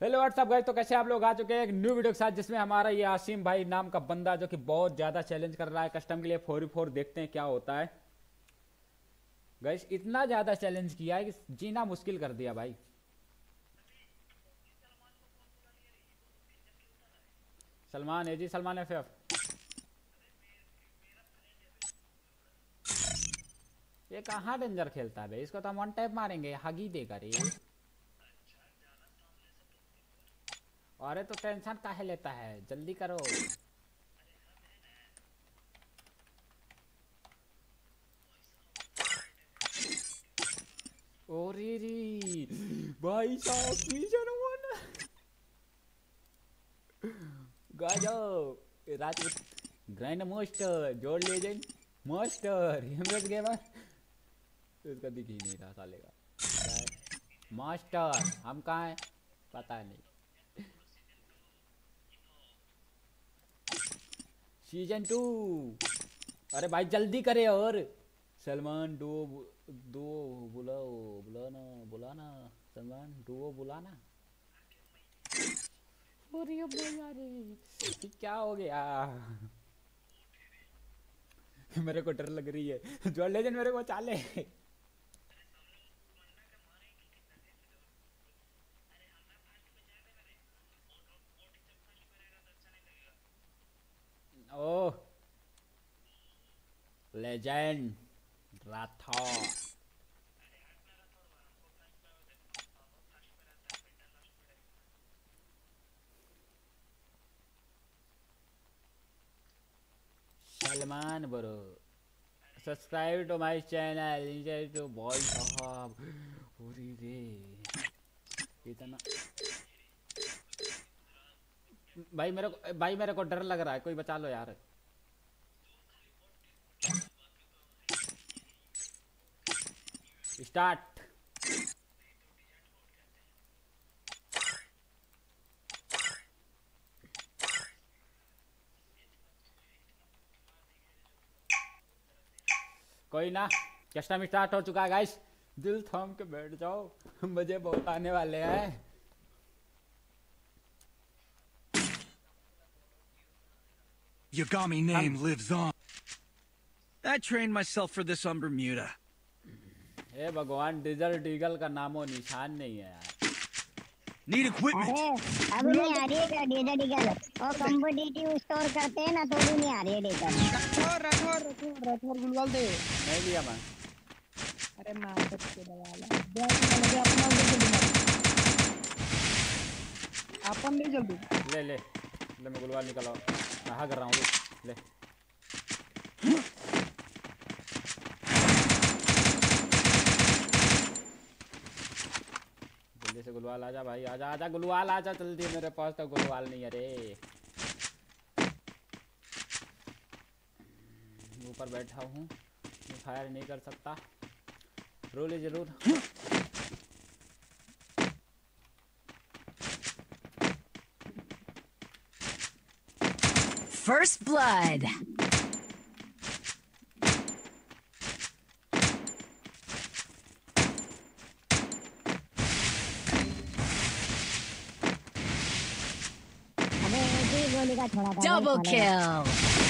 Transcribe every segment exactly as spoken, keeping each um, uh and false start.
Hello what's up guys, तो कैसे आप लोग आ चुके हैं एक न्यू वीडियो के साथ जिसमें हमारा ये आसिम भाई नाम का बंदा जो कि बहुत ज़्यादा चैलेंज कर रहा है कस्टम के लिए। फोर फोर देखते हैं क्या होता है। गाइस इतना ज़्यादा चैलेंज किया है कि जीना मुश्किल कर दिया भाई। सलमान है जी, सलमान एफ एफ। ये कहाँ डेंजर खेलता है भाई, इसको तो हम वन टैप मारेंगे, हगी देगा रे। अरे तो टेंशन काहे लेता है, जल्दी करो। ओरे री भाई साहब, सीजन वन गजब। राजपूत ग्रैंड मास्टर जोड़ लेजेंड मास्टर हिम्मत गेमर। इसका दिख ही नहीं रहा साले का क्या है? मास्टर हम कहाँ हैं पता नहीं। Season two. अरे भाई जल्दी करे और सलमान डुओ डुओ बुलाओ, बुलाना बुलाना सलमान डुओ बुलाना। अरे यार क्या हो गया मेरे को डर लग रही है। जो लेजेंड मेरे को चाले। Oh legend Rathore. Salman bro subscribe to my channel two boy साहब। पूरी रे इतना भाई मेरे को भाई मेरे को डर लग रहा है, कोई बचा लो यार। स्टार्ट। कोई ना, कस्टम स्टार्ट हो चुका है गाइस। दिल थाम के बैठ जाओ, मजे बहुत आने वाले हैं। Yagami name lives on. I trained myself for this on Bermuda. ए भगवान, डिजल डीगल का नामो निशान नहीं है यार। Need equipment. अरे अब नहीं आ रही है डेटा डिगल, और कॉम्पिटिटिव स्टोर करते हैं ना तो भी नहीं आ रही है डेटा। रखोर रखोर रखोर रखोर गुलवाल दे। नहीं लिया मैं। अरे मार के दबा ला मुझे अपना दे अपन ले जल्दी ले ले ले मैं गुलवाल निकला कहाँ कर रहा हूँ ले। जल्दी से गुलवाल आजा भाई, आजा आजा गुलवाल आजा जल्दी, मेरे पास तो गुलवाल नहीं है रे। ऊपर बैठा हूँ, फायर नहीं कर सकता। रोले जरूर। First blood. Double kill.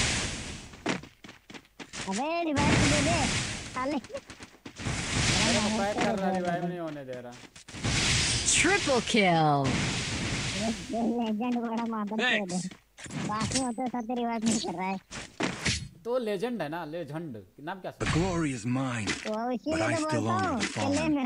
अबे रिवाइव दे दे साले। फायर कर रहा, रिवाइव नहीं होने दे रहा। Triple kill. लेजेंड बड़ा मादर चोद है, बाकी होते साथ रिवाइव नहीं कर रहा है। तो लेजेंड है ना, लेजेंड नाम क्या? The glory is mine, तो इसी but I लिए तो still बोलता own हूँ the किले fallen. में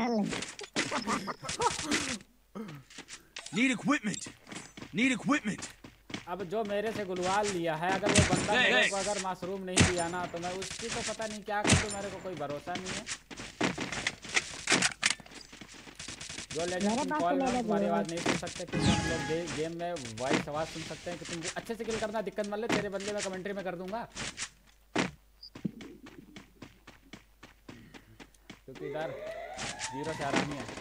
हल। Need equipment. Need equipment. अब जो मेरे से गुलवाल लिया है, अगर वो बंदा hey, मेरे hey. को अगर माशरूम नहीं दिया ना तो मैं उसकी तो पता नहीं क्या करूँ, मेरे को कोई भरोसा नहीं है। जो लेजेंड कॉल में तुम्हारी आवाज़ नहीं सुन सकते क्योंकि हम लोग गे, गेम में वॉइस आवाज़ सुन सकते हैं कि तुम अच्छे से किल करना, दिक्कत मत ले, तेरे बदले में कमेंट्री में कर दूंगा। क्योंकि इधर जीरो से आरामी है।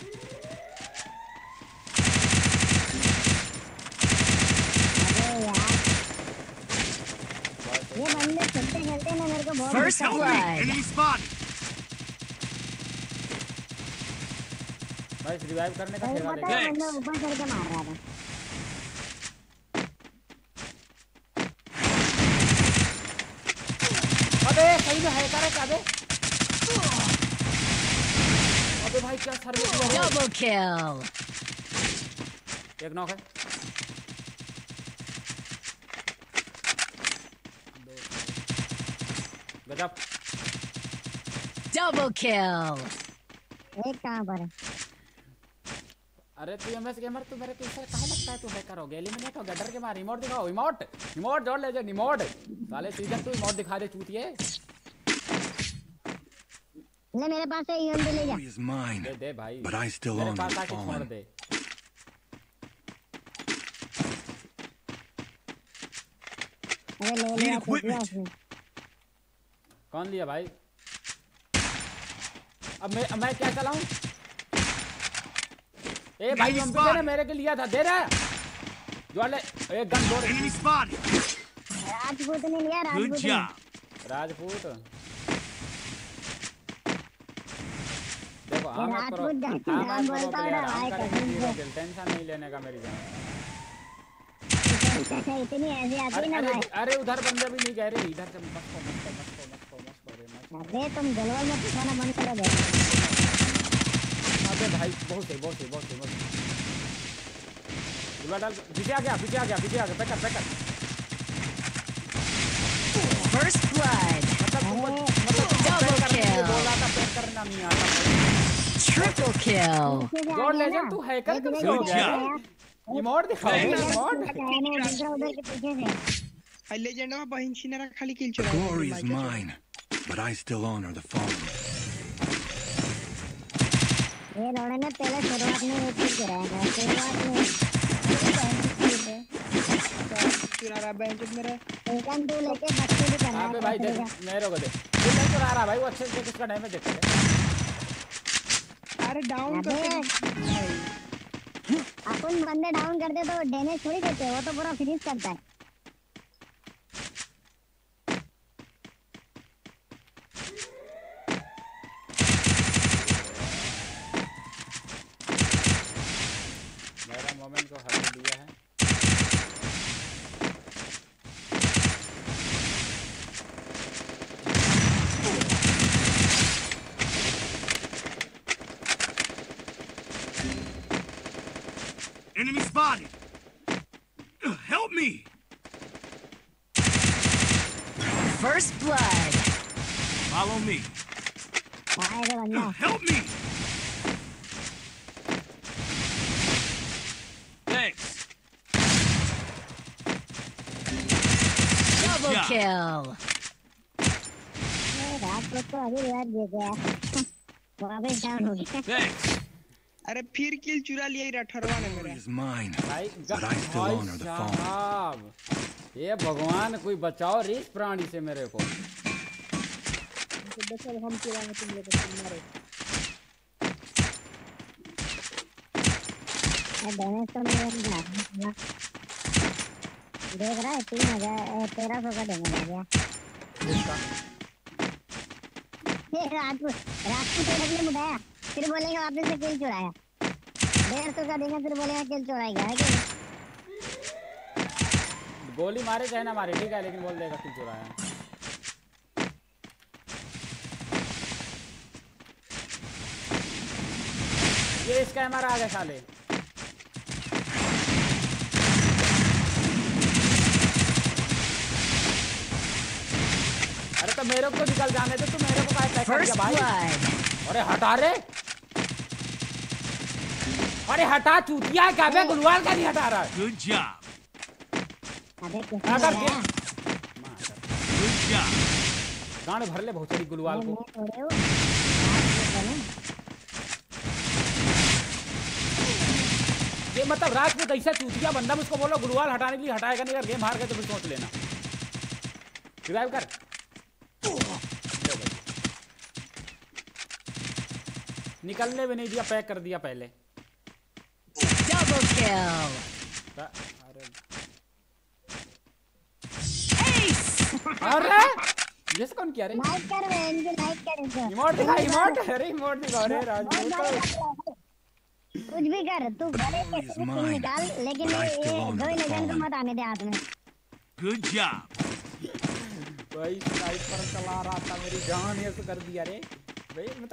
ये बंदे खेलते खेलते ना मेरे को बहुत First blood. Enemy spot. भाई रिवाइव करने का ठेका पता लेके। है बंदा ऊपर चढ़ के मार रहा था। अबे सही में है करे क्या बे? अबे भाई क्या सर्विस हुआ? Double kill. एक नॉक है। गजब। Double kill. एक कहाँ पर है? अरे तू एमएस गेमर तू मेरे पीछे कहाँ लगता है? तू हैकर हो गया, एलिमिनेट हो गया, डर के मार। रिमोट दिखाओ, रिमोट रिमोट जोड़ ले जा, रिमोट साले सीजन तू रिमोट दिखा दे चूतिए। ले मेरे पास है यूएमपी ले जा। Glory is mine, दे दे भाई, but I still मेरे own पास the आके छोड़ fallen. दे। अरे ले Need लिया equipment. उसने। कौन लिया भाई? अब मैं मैं क्या चलाऊं? ए भाई Enemy एमपी ने spotted. मेरे के लिया था, दे रहा जो ले एक गन दो। Enemy spotted. राजपूत ने लिया, Good राजपूत ने। job. राजपूत देखो ये हम करो राजपूत जाति हम नाम करो बोलता है प्लेयर, ना, हम भाई करेंगे कसम जीरो से। किल, टेंशन नहीं लेने का मेरी जान। इतनी ऐसी आती अरे ना अरे भाई। अरे उधर बंदे भी नहीं कह रहे, इधर से मत को मत को मत को मत को मत को रे मत। अबे तुम गलवाल में पिछाना बंद करो दे। अबे भाई बहुत सही बहुत सही बहुत सही बहुत सही। गुला डाल पीछे आ गया पीछे आ गया पीछे आ गया पैकर पैकर। First blood. मतलब मतलब Double पैक करने के लिए kill. बोल रहा था, पैक करना नहीं आता। Triple kill. पीछे से आ जोड़ गया ले जा, ना। तू हैकर एक कब इधर से हो की गया? तरफ गया। रिमोट दिखाओ रिमोट। मैंने दूसरा उधर के पीछे से। लेजेंड में बहिंशी ने खाली किल The चुरा glory is mine, but I still honor the fallen. ये लोड़े ने पहले शुरुआत में एक चीज कराया था। शुरुआत में चुरा रहा बेंच मेरा। एक टू लेके बच्चे भी करना अबे है। भाई देख मेरे को दे ये नहीं चुरा रहा भाई, वो अच्छे से किसका डैमेज देख ले। अरे डाउन अबे कर अपन बंदे डाउन करते तो डैमेज थोड़ी देते, वो तो पूरा फिनिश करता है। मेरा मोमेंट को हटा दिया है। Enemy spotted. Ugh, help me. First blood. Follow me. आए रे बंदा। Ugh, help me. Thanks. Double Yeah. kill. ये रात को तो अभी याद दे गया। वापस डाउन हो गया। Thanks. अरे फिर किल चुरा लिया ही अठारवा ने Glory मेरा। is mine, भाई but I still भाई honor the fallen. साहब, ये भगवान कोई बचाओ रे इस प्राणी से मेरे को। तो बस अब हम चुराएंगे तुम लोग को मारो। ये डैमेज तो नहीं लगा। देख रहा है तीन हजार तेरह सौ का डैमेज आ गया। ये राजपूत राजपूत को बदले मुड़ाया, फिर बोलेगा वापस से किल चुराया। डेढ़ सौ का देगा फिर बोलेगा किल चुराएगा, है कि गोली मारे चाहे ना मारे ठीक है, लेकिन बोल देगा किल चुराया। ये इसका एमआर आ गया साले। अरे तो मेरे को तो निकल जाने दे, तू मेरे को काहे पैक कर First दिया भाई? blood. अरे हटा रे, अरे हटा चूतिया है क्या बे? गुलवाल का नहीं हटा रहा है। Good job. अबे किसने अगर लगाया? Good job. गांड भर ले बहुत सारी गुलवाल मैं को। थोड़े हूँ। राजपूत बने। ये मतलब राजपूत ऐसा चूतिया बंदा, उसको बोलो गुलवाल हटाने के लिए हटाएगा नहीं, अगर गेम हार गए तो फिर सोच लेना। रिवाइव कर। निकलने भी नहीं दिया, पैक कर दिया पहले। Double kill. अरे Ace. अरे ये कौन किया रे? लाइक कर बे, इनकी लाइक कर इनको। इमोट दिखा, इमोट, अरे इमोट दिखा रे राजपूत। कुछ भी कर तू भले Glory is किल mine, निकाल लेकिन but I ये still own दो the लेजेंड को fallen. मत आने दे हाथ में। Good job. भाई स्नाइपर चला रहा था, मेरी जान ये तो कर दिया रे भाई। मतलब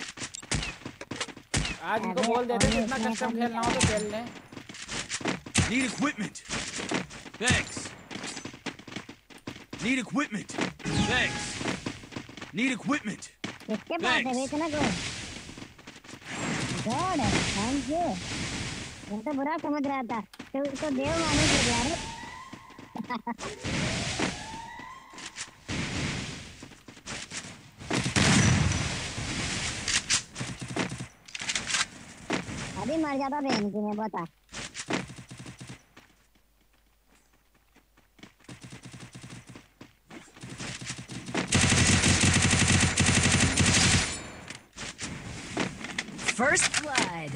आज इनको अबे, बोल देते और कितना इतना कस्टम कम खेलना हो तो खेल लें। Need equipment. Thanks. Need equipment. Thanks. Need equipment. किसके पास है Thanks. बेचना कोई? God thank you. मैं तो बुरा समझ रहा था तो उसको देव माने थे यार। अभी मर जाता बहन की मैं बता। First blood.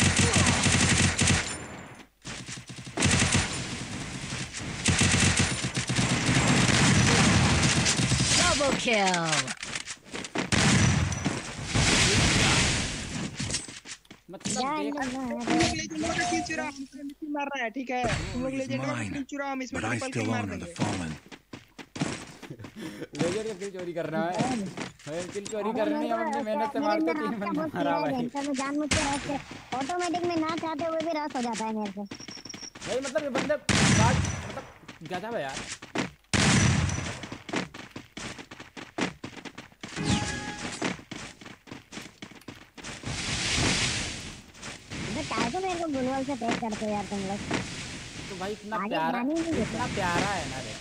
Double kill. मतलब जान देख लेना है। तुम लोग लेजेंड का किल चुरा, हम तो नहीं मार रहा है, ठीक है? तुम लोग Glory is लेजेंड का mine, किल चुरा, हम इसमें but I triple kill still मार honor the देंगे। fallen. लेजर का किल चोरी करना है भाई, किल चोरी करनी है, अपनी मेहनत से मेरे मारते अंदर तीन आपका बंदा बहुत मारा कीड़ा है भाई। भयंकर, मैं जानबूझ के रश के ऑटोमेटिक में ना चाहते हुए भी रश हो जाता है मेरे से। भाई मतलब ये बंदे बात मतलब गजब है यार। अबे काहे को मेरे को गुलवल से पैक करते हो यार तुम लोग? तो भाई इतना आगे प्यारा, जाने ही नहीं देते। इतना प्यारा है ना रे।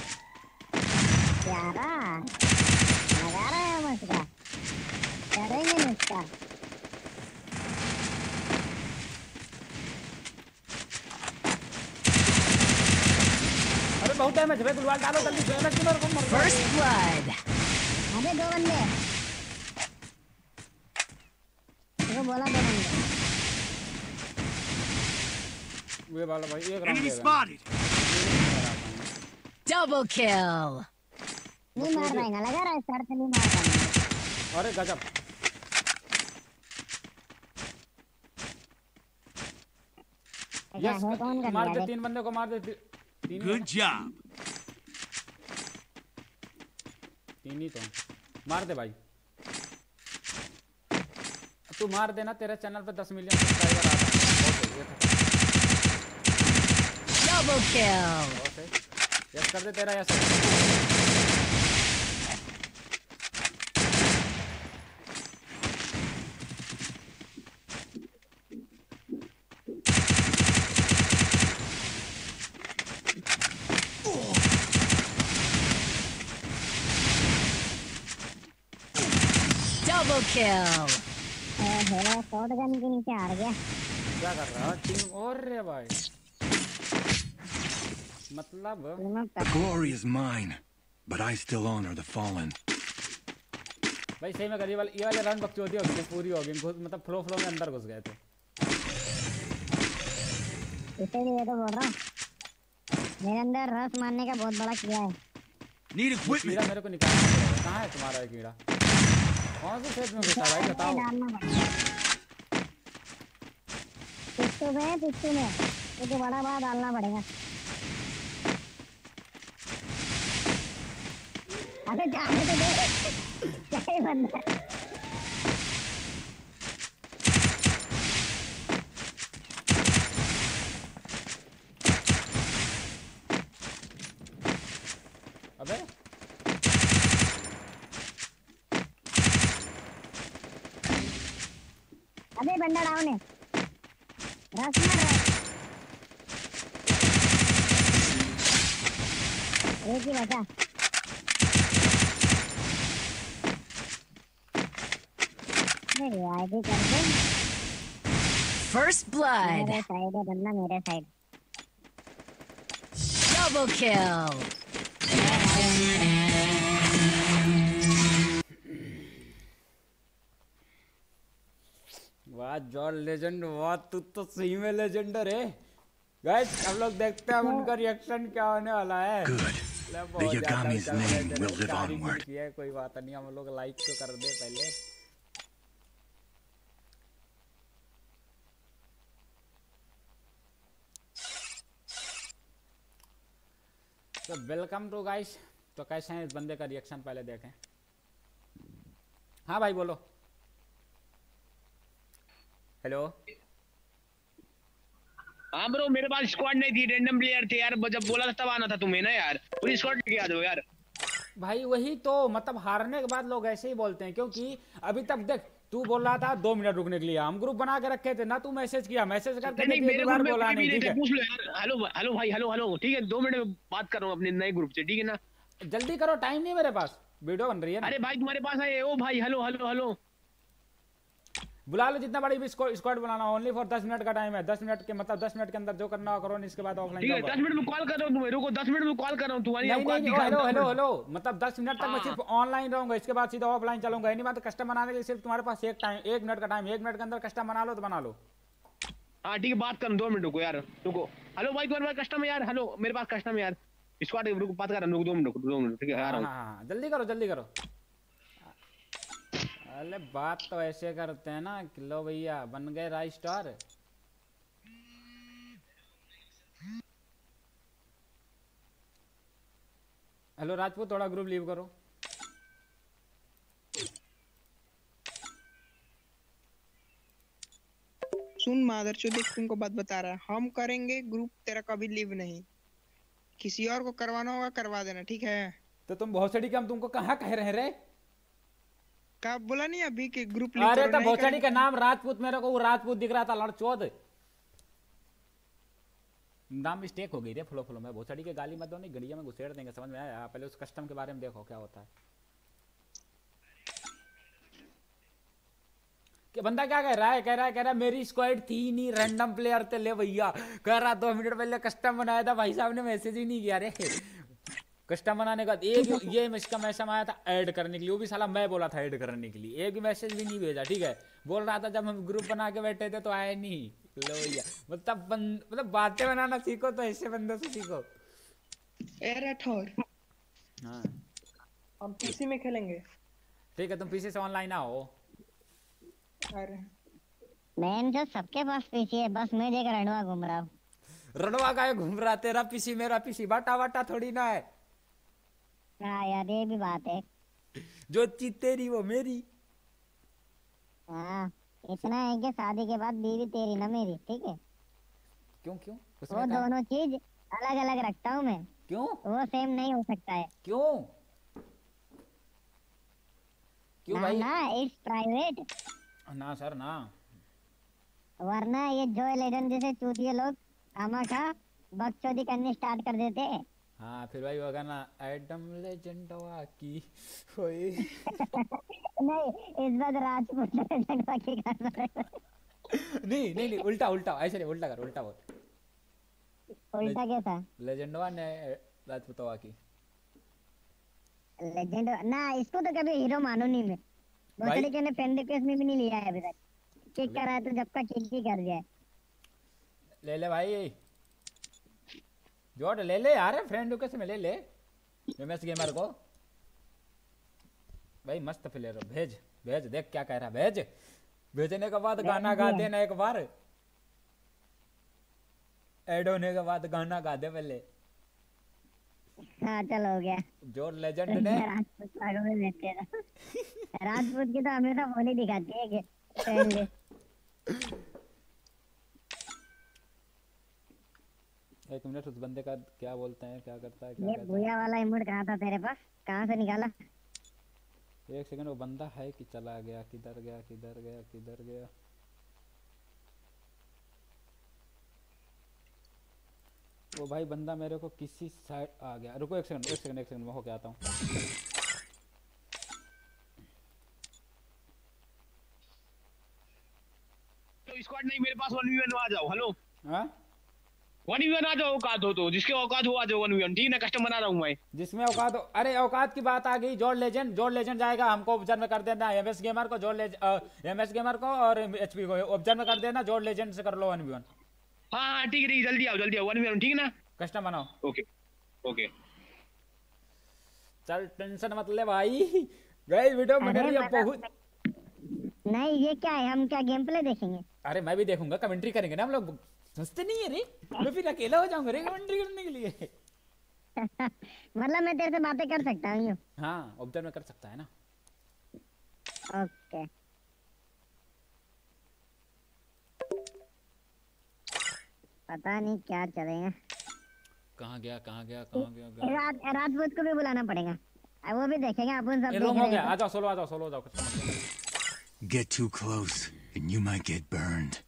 प्यारा लगा रहा है मस्का, करेंगे नुस्खा। अरे बहुत डैमेज है, गुलवाल डालो जल्दी, डैमेज की मेरे को मर गया। First blood. अबे दो बंदे, वो बोला दो बंदे। ये वाला भाई एक राउंड Enemy देगा। spotted. Double kill. नहीं मार पाएगा, लगा रहा है सर से नहीं मार पाएगा। अरे गजब। ऐसा यस है कौन कर मार दिया दे, देख। तीन बंदे को मार दे। ती- तीन ही है Good ना? job. तीन ही तो मार दे भाई। तू मार देना, तेरे चैनल पे दस मिलियन सब्सक्राइबर आ जाए। बहुत सही, ये था। Double kill. बहुत सही। यस कर दे तेरा यस। Double kill. है शॉट गन के नीचे हार गया। क्या कर रहा है टीम? और रे भाई मतलब नमक The glory is mine, but I still honor the fallen. भाई सही में गरीब वाले ये वाले रन बकचोदी हो गई, पूरी हो गई, घुस- मतलब फ्लो फ्लो में अंदर घुस गए थे। इसीलिए तो बोल रहा हूँ मेरे अंदर रस मारने का बहुत बड़ा कीड़ा है। Need कीड़ा equipment. मेरे को निकालना पड़ेगा। कहाँ है तुम्हारा ये कीड़ा? कौन से खेत में घुसा भाई बताओ। डालना पड़ेगा पिस्टू में, पिस्टू में एक बड़ा बड़ा डालना पड़ेगा। अबे जाने तो दे, सही बंदा है। अबे अबे बंदा डाउन है, रस मार रहा है। एक ही बचा। मेरी आईडी कर दे। First blood. मेरे साइड है बंदा, मेरे साइड। Double kill. वाह जॉर्ज लेजेंड, वाह तू तो सही में लेजेंडर है। गाइस हम लोग देखते हैं अब उनका रिएक्शन क्या होने वाला है। Good. ले The बहुत ज्यादा Yagami's चल रहा है, name चलो will live चार ही onward. मिनट की है, कोई बात नहीं, हम लोग लाइक तो कर दे पहले। तो वेलकम टू गाइस। तो कैसे हैं इस बंदे का रिएक्शन पहले देखें। हाँ भाई बोलो। हेलो। हाँ ब्रो, मेरे पास स्क्वाड नहीं थी, रैंडम प्लेयर थे यार, जब बोला था तब आना था तुम्हें ना यार, पूरी स्क्वाड लेके आ जाओ यार। भाई वही तो मतलब हारने के बाद लोग ऐसे ही बोलते हैं, क्योंकि अभी तक देख तू बोल रहा था दो मिनट रुकने के लिए, हम ग्रुप बना के रखे थे ना, तू मैसेज किया, मैसेज करके नहीं, देखिए, मेरे दो बार ग्रुप में बोला कोई भी नहीं। नहीं ठीक थे, है पूछ लो यार। हेलो हेलो भाई, हेलो हेलो ठीक है, दो मिनट में बात कर रहा हूँ अपने नए ग्रुप से, ठीक है ना। जल्दी करो, टाइम नहीं मेरे पास, वीडियो बन रही है ना। अरे भाई तुम्हारे पास है ओ भाई, हेलो हेलो हेलो। बुला लो जितना बड़ी भी स्क्वाड बनाना, ओनली फॉर दस मिनट का टाइम है। दस मिनट के मतलब दस मिनट के अंदर जो करना हो करो, इसके बाद ऑफलाइन ठीक है, दस मिनट में कॉल कर रहा हूँ तुम्हें, रुको दस मिनट में कॉल कर रहा हूँ तुम्हारी। नहीं नहीं दिखा हेलो दस हेलो मिनट। हेलो मतलब दस मिनट तक मैं हाँ। सिर्फ ऑनलाइन रहूंगा, इसके बाद सीधा ऑफलाइन चलूंगा। नहीं बात कस्टम बनाने के लिए सिर्फ तुम्हारे पास एक टाइम, एक मिनट का टाइम, एक मिनट के अंदर कस्टम बना लो तो बना लो। हाँ ठीक है, बात कर दो मिनट, रुको यार रुको। हेलो भाई तुम्हारे पास कस्टम है यार, हेलो मेरे पास कस्टम है यार, स्क्वाड रुको बात कर रहा हूँ, रुको दो मिनट, रुको दो मिनट, ठीक है आ हाँ रहा हूँ। हाँ हाँ, जल्दी करो जल्दी करो। अरे बात तो ऐसे करते हैं ना, कि लो भैया बन गए राइस स्टार। हेलो राजपूत, थोड़ा ग्रुप लीव करो। सुन मादरचोद, देख तुमको बात बता रहा है, हम करेंगे ग्रुप, तेरा कभी लीव नहीं। किसी और को करवाना होगा करवा देना, ठीक है। तो तुम भोसड़ी के हम तुमको कहाँ कह रहे हैं रे? का बोला नहीं अभी कि ग्रुप लीव अरे करो, तो नहीं भोसड़ी करेंगे। का नाम राजपूत, मेरे को वो राजपूत दिख रहा था, लड़चोद नाम मिस्टेक हो गई रे। फ्लो फ्लो में भोसड़ी के गाली मत दो, नहीं गड़िया में घुसेड़ देंगे, समझ में आया? पहले उस कस्टम के बारे में देखो क्या होता है। कि बंदा क्या कह रहा है? कह रहा है कह रहा है मेरी स्क्वाड थी नहीं, रैंडम प्लेयर थे। ले भैया कह रहा दो मिनट पहले कस्टम बनाया था, भाई साहब ने मैसेज ही नहीं किया रे। कस्टम बनाने का एक ये इसका मैसेज आया था ऐड करने के लिए, वो भी साला मैं बोला था ऐड करने के लिए, एक भी मैसेज भी नहीं भेजा। ठीक है, बोल रहा था जब हम ग्रुप बना के बैठे थे तो आए नहीं। लो भैया मतलब बंद, मतलब बातें बनाना सीखो तो ऐसे बंदों से सीखो। ए राठौर, हाँ हम पीसी में खेलेंगे। ठीक है, तुम पीसी से ऑनलाइन आओ। अरे मैन जो सबके पास पीसी है, बस मैं देख रणवा घूम रहा हूँ। रणवा का घूम रहा, तेरा पीसी मेरा पीसी बाटा बाटा थोड़ी ना है। हाँ यार ये भी बात है। जो चीज तेरी वो मेरी। हाँ इतना है कि शादी के बाद बीवी तेरी ना मेरी, ठीक है। क्यों क्यों वो उसमें क्या? दोनों चीज अलग अलग रखता हूँ मैं, क्यों वो सेम नहीं हो सकता है। क्यों क्यों ना भाई? ना इट्स प्राइवेट, ना सर ना। वरना ये जो लेजेंड जैसे चूतिए लोग खामखा बकचोदी करनी स्टार्ट कर देते हैं। हाँ फिर भाई होगा ना एडम लेजेंड की होए। नहीं इस बार राजपूत लेजेंड बाकी कर रहे हैं। नहीं नहीं नहीं उल्टा उल्टा ऐसे नहीं, उल्टा कर, उल्टा बोल। उल्टा कैसा? लेजेंडवा ने राजपूतवा की। लेजेंड ना, इसको तो कभी हीरो मानो नहीं मैं। भाई- भोसड़ी के ने पेन रिक्वेस्ट में भी नहीं लिया है अभी तक। किक कर रहा है तो जब तक किक ही कर जाए। ले ले भाई जोड़ ले ले यार, फ्रेंड रिक्वेस्ट में ले ले एमएस गेमर को। भाई मस्त प्लेयर हो, भेज भेज, देख क्या कह रहा, भेज। भेजने के बाद गाना गा देना एक बार, ऐड होने के बाद गाना गा दे पहले। हाँ चलो हो गया। जो लेजेंड ने राजपूत भागो में लेते हैं। राजपूत की तो हमेशा बोली दिखाती है कि friendly। एक मिनट, उस बंदे का क्या बोलते हैं, क्या करता है, क्या ये करता भूया वाला इमोट कहाँ था तेरे पास, कहाँ से निकाला? है? एक सेकंड, वो बंदा है कि चला गया, किधर गया किधर गया किधर गया? वो भाई बंदा मेरे को किसी साइड आ गया। रुको एक सेकंड एक सेकंड एक सेकंड मैं होके आता हूँ। तो स्क्वाड नहीं मेरे पास, वन वी वन आ जाओ। हेलो हाँ वन वी वन आ जाओ, औकात हो तो, जिसके औकात हो आ जाओ वन वी वन, ठीक है ना। कस्टम बना रहा हूँ मैं। जिसमें औकात हो, अरे औकात की बात आ गई। जोड़ लेजेंड, जोड़ लेजेंड जाएगा, हमको ऑब्जर्व में कर देना। एमएस गेमर को जोड़ ले, एमएस गेमर को और एचपी को ऑब्जर्व में कर देना। जोड़ लेजेंड से कर लो वन वी वन। हाँ हाँ ठीक है ठीक है, जल्दी आओ जल्दी आओ, वन वी वन, ठीक है ना। कस्टम बनाओ। ओके ओके चल टेंशन मत ले भाई, गई वीडियो बन रही है बहुत। नहीं ये क्या है, हम क्या गेम प्ले देखेंगे? अरे मैं भी देखूंगा, कमेंट्री करेंगे ना हम लोग। सोचते नहीं है रे मैं फिर अकेला हो जाऊंगा रे कमेंट्री करने के लिए। मतलब मैं तेरे से बातें कर सकता हूँ यूं? हाँ ऑब्जर्व में कर सकता है ना। ओके पता नहीं क्या चलेगा। कहाँ गया कहाँ गया कहाँ गया, गया। रात राजपूत को भी बुलाना पड़ेगा, अब वो भी देखेगा अपन सब ए, देख रूम हो रहे गया, हैं आ जाओ सोलो, आ जाओ सोलो, आ जाओ कुछ समझ नहीं। Get too close, and you might get burned.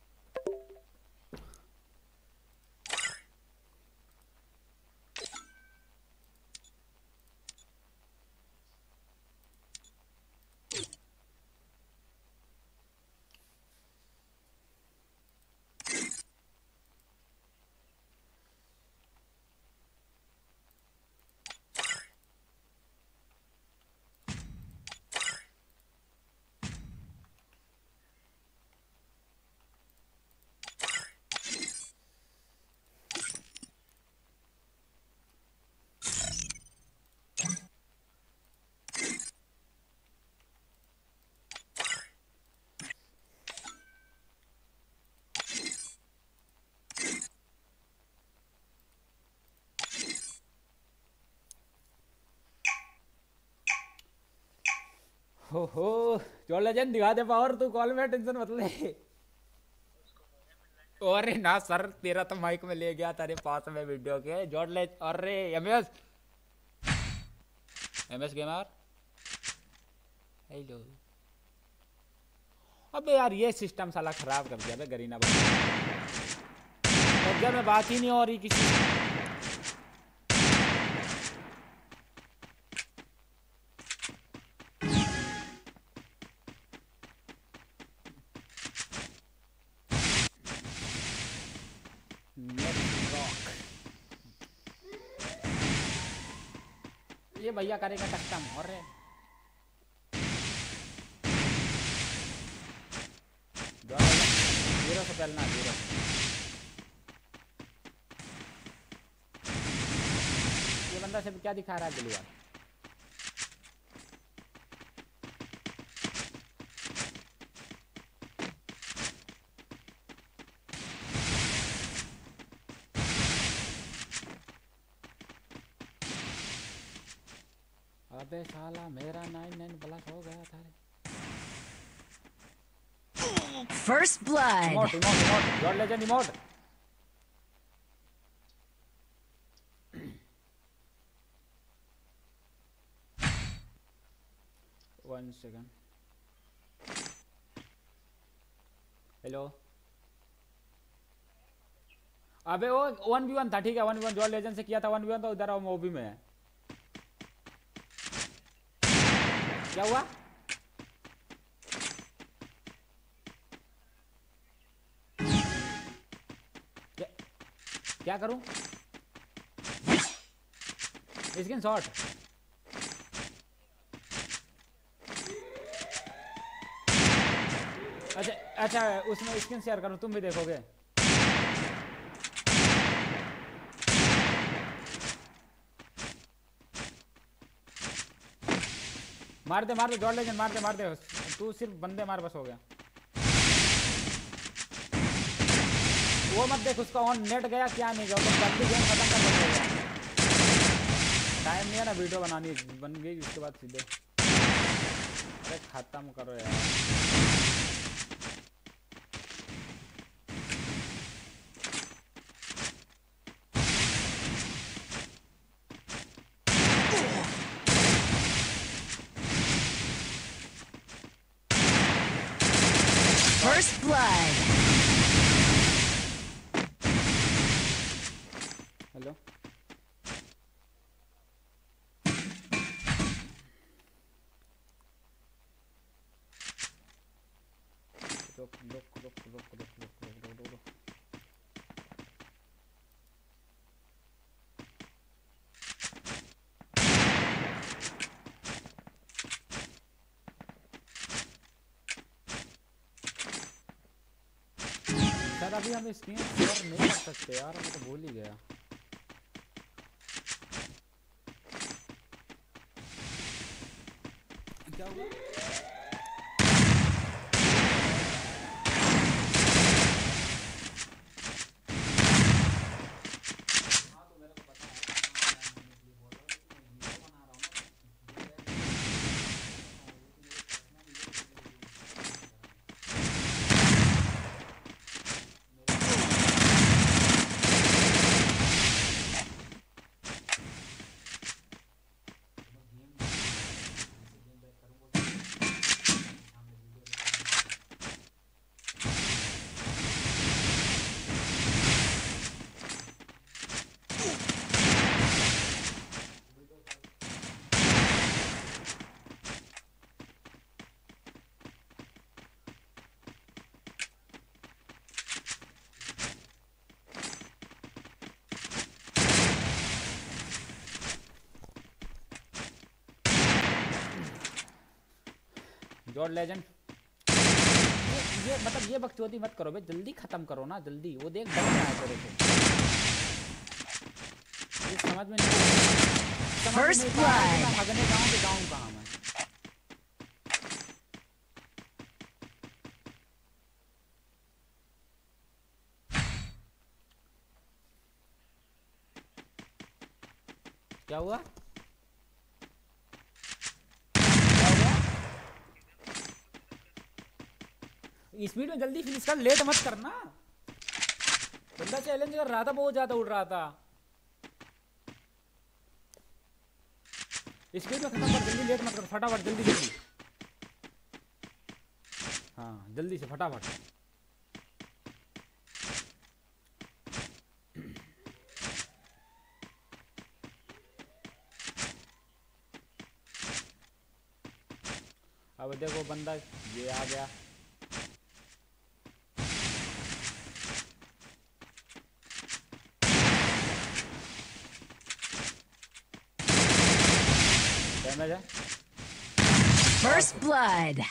हो हो जोड़ लेजेंड दिखा दे पावर, तू कॉल में टेंशन मत ले। अरे ना सर, तेरा तो माइक में ले गया तेरे पास में वीडियो के, जोड़ ले। अरे एमएस एमएस गेमर हेलो। अबे यार ये सिस्टम साला खराब कर दिया बे गरीना भाई, ऑब्जर्व में बात ही नहीं हो रही किसी। ये भैया करेगा कस्टम। और जीरो से पहलना जीरो। ये बंदा सिर्फ क्या दिखा रहा है ग्लू वाला। अबे साला मेरा नाइन नाइन प्लस हो गया था। First blood. Emote emote emote god legend emote. One second. Hello अबे वो वन वी वन था, ठीक है one v one George legend से किया था वन वी वन, तो उधर वो भी में है। क्या हुआ? क्या, क्या करूं? Screenshot. अच्छा अच्छा उसमें स्क्रीन शेयर करूं, तुम भी देखोगे। मार दे मार दे जॉर्ज लेजेंड, मार दे मार दे, तू सिर्फ बंदे मार बस हो गया। वो मत देख उसका ऑन नेट गया क्या नहीं गया, तो जल्दी गेम खत्म कर देगा। टाइम नहीं है ना वीडियो बनानी, बन गई उसके बाद सीधे। अरे खत्म करो यार। First blood. हेलो रुक रुक रुक रुक रुक रुक रुक रुक रुक सर अभी हम स्क्रीन शेयर नहीं कर सकते यार, मैं तो भूल ही गया। क्या हुआ? हाँ तो मेरे को पता है। जॉर्ज लेजेंड ये, ये मतलब ये बकचोदी मत करो बे, जल्दी खत्म करो ना जल्दी। वो देख डर रहा है तेरे से, ये समझ में नहीं समझ में नहीं पा रहा है कि मैं भागने जाऊं तो जाऊं कहां मैं। क्या हुआ क्या हुआ? स्पीड में जल्दी फिनिश कर, लेट मत करना। बंदा चैलेंज कर रहा था, बहुत ज्यादा उड़ रहा था। स्पीड में खत्म कर, जल्दी लेट मत कर, फटाफट जल्दी जल्दी। हाँ जल्दी से फटाफट। अब देखो बंदा ये आ गया। डैमेज है। First blood.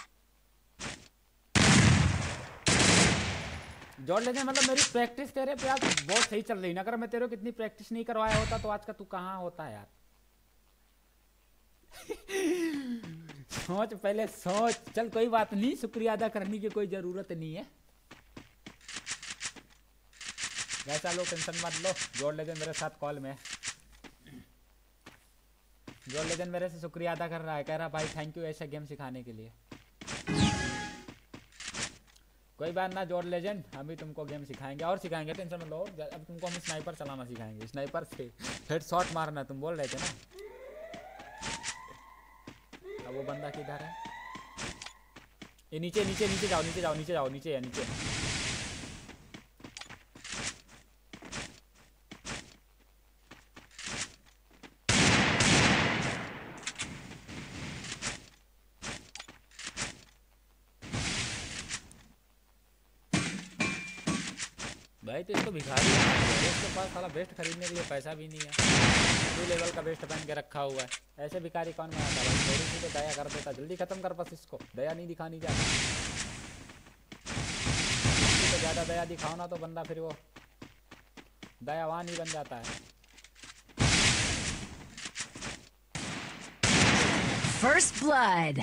जॉर्ज लेजेंड मतलब मेरी प्रैक्टिस तेरे पे आज बहुत सही चल रही ना। अगर मैं तेरे को कितनी प्रैक्टिस नहीं करवाया होता तो आज का तू कहाँ होता है यार। सोच पहले सोच। चल कोई बात नहीं, शुक्रिया अदा करने की कोई जरूरत नहीं है। वैसा लो टेंशन मत लो, जॉर्ज लेजेंड मेरे साथ कॉल में है। जॉर्ज लेजेंड मेरे से शुक्रिया अदा कर रहा है, कह रहा भाई थैंक यू ऐसा गेम सिखाने के लिए। कोई बात ना जॉर्ज लेजेंड, हम भी तुमको गेम सिखाएंगे और सिखाएंगे, टेंशन मत लो। अब तुमको हम स्नाइपर चलाना सिखाएंगे, स्नाइपर से हेडशॉट मारना तुम बोल रहे थे ना। अब वो बंदा किधर है? ये नीचे नीचे नीचे जाओ नीचे जाओ नीचे जाओ नीचे है नीचे। भाई तो इसको भिखारी है, इसके पास साला बेस्ट खरीदने के लिए पैसा भी नहीं है। टू लेवल का बेस्ट पहन के रखा हुआ है। ऐसे भिखारी कौन बनाता है? थोड़ी सी तो दया कर देता। जल्दी खत्म कर बस इसको, दया नहीं दिखानी जाती। तो ज़्यादा दया दिखाओ ना तो बंदा फिर वो दयावान ही बन जाता है। First blood.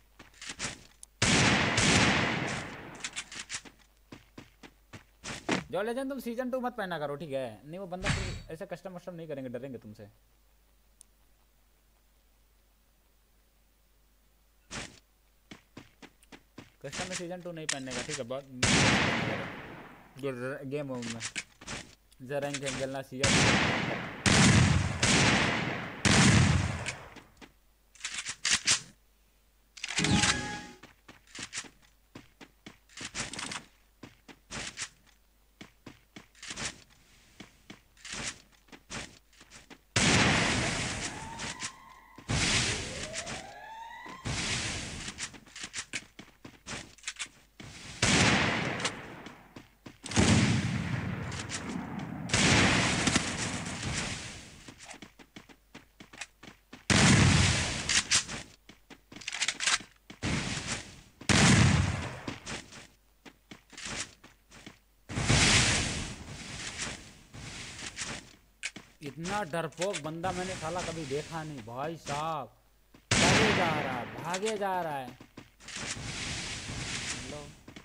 जो लेजेंड तुम सीजन टू मत पहना करो ठीक है? नहीं वो बंदा फिर ऐसे कस्टम वस्टम नहीं करेंगे, डरेंगे तुमसे। कस्टम में सीजन टू नहीं पहनने का ठीक है? बहुत गेम में जरा रैंक खेलना सीजन। इतना डरपोक बंदा मैंने साला कभी देखा नहीं भाई साहब। भागे जा रहा है भागे जा रहा है। लो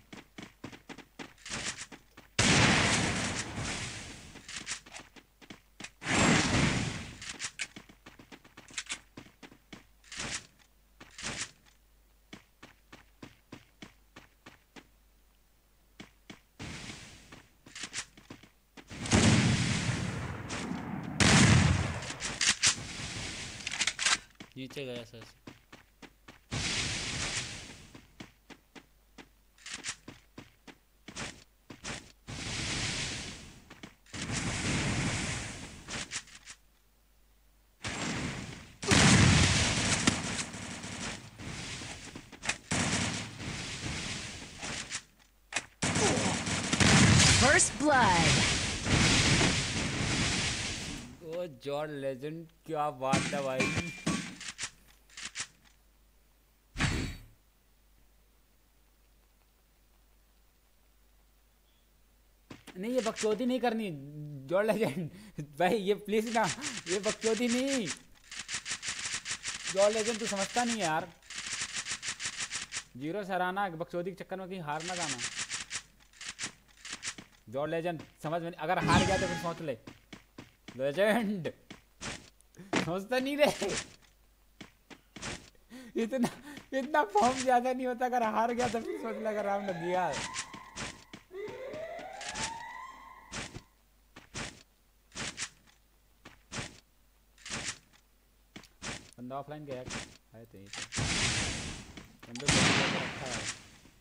नीचे गया सर। First blood. ओ जॉर्ज लेजेंड क्या बात है भाई। नहीं ये बकचोदी नहीं करनी जोड़ लेजेंड भाई, ये प्लीज ना, ये बकचोदी नहीं जोड़ लेजेंड, तू समझता नहीं है यार। जीरो से हराना बकचोदी के चक्कर में कहीं हार ना जाना। जोड़ लेजेंड समझ में, अगर हार गया तो फिर सोच ले लेजेंड, समझता नहीं रहे। इतना इतना फॉर्म ज्यादा नहीं होता, अगर हार गया तो फिर सोच ले अगर राम लग गया। बंदा ऑफलाइन गया है तो ये तो बंदे को रखा है।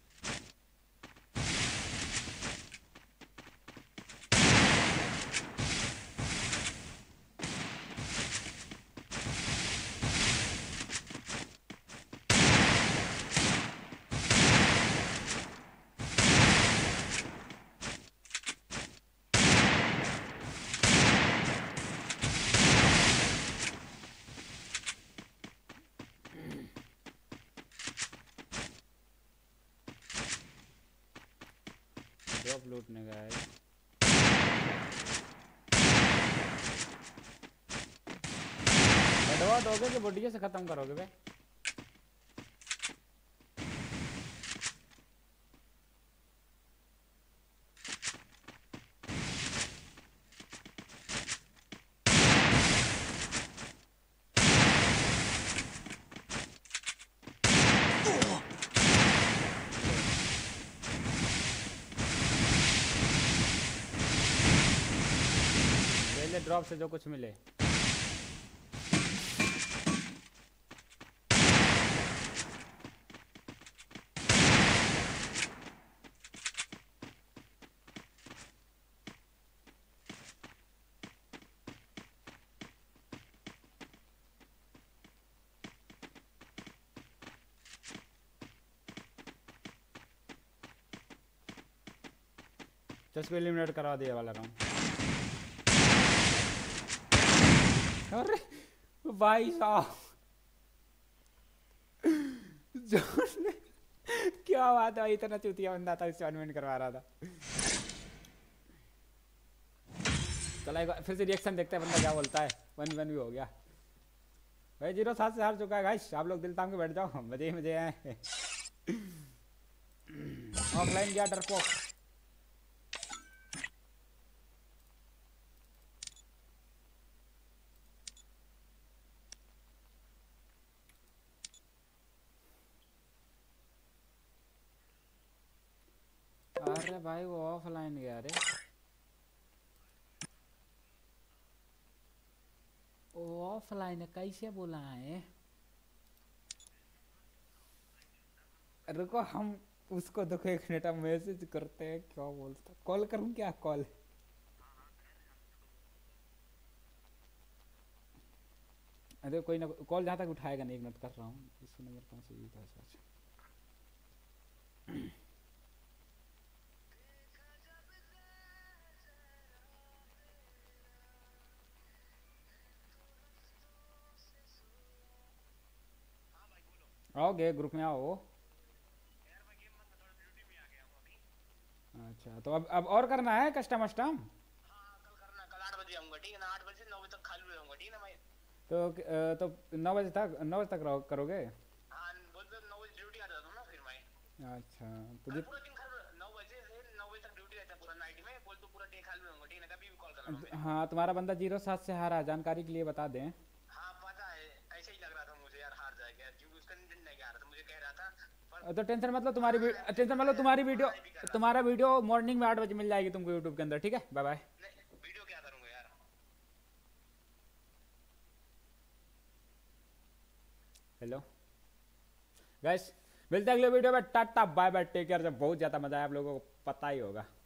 ड्रॉप लूटने गया है। बढ़वा दोगे कि बुढ़िया से खत्म करोगे बे? ड्रॉप से जो कुछ मिले। जस्ट एलिमिनेट करवा दिया वाला राउंड। अरे भाई साहब क्या बात है, इतना चूतिया बंदा था, इससे अनवेंट करवा रहा था। चला एक बार फिर से रिएक्शन देखते हैं बंदा क्या बोलता है। वन वन भी हो गया भाई, जीरो सात से हार चुका है गाइस। आप लोग दिल ताम के बैठ जाओ, मजे ही मजे आए। ऑफलाइन गया डरपोक। अरे भाई वो ऑफलाइन गया रे, वो ऑफलाइन है, कैसे बोला है? रुको हम उसको देखो एक मिनट मैसेज करते हैं, क्या बोलता। कॉल करूं क्या? कॉल अरे कोई ना, कॉल जहाँ तक उठाएगा नहीं, एक मिनट कर रहा हूँ। इसका नंबर कहाँ से था? अच्छा आओगे ग्रुप में आओ। अच्छा तो अब अब और करना है कस्टम वस्टम? हाँ कल करना, कल आठ बजे आऊंगा ठीक है ना, आठ बजे से नौ बजे तक खाली रहूंगा ठीक है ना भाई। तो अ, तो नौ बजे तक नौ बजे तक रहो- करोगे? हाँ बोल दो नौ बजे ड्यूटी आ जाता हूँ ना फिर मैं। अच्छा तो अरे जित पूरा दिन खाली, नौ बजे से नौ बजे तक ड्यूटी रहता है पूरा नाइट में। बोल तो पूरा डे खाली रहूंगा ठीक है ना, कभी भी कॉल करना मुझे। हाँ तुम्हारा बंदा जीरो सात से हारा, जानकारी के लिए बता दें। हाँ पता है, ऐसे ही लग रहा था मुझे यार हार जाएगा, क्योंकि उसका इंटेंट नहीं आ रहा था, मुझे कह रहा था पर तो टेंशन मतलब तुम्हारी टेंशन मतलब तुम्हारी वीडियो तुम्हारा वीडियो मॉर्निंग में आठ बजे मिल जाएगी तुमको यूट्यूब के अंदर, ठीक है? Bye bye. नहीं वीडियो क्या करूंगा यार। हेलो गाइस, मिलते हैं अगले वीडियो में। टाटा बाय बाय, टेक केयर। जब बहुत ज्यादा मजा आया आप लोगों को पता ही होगा।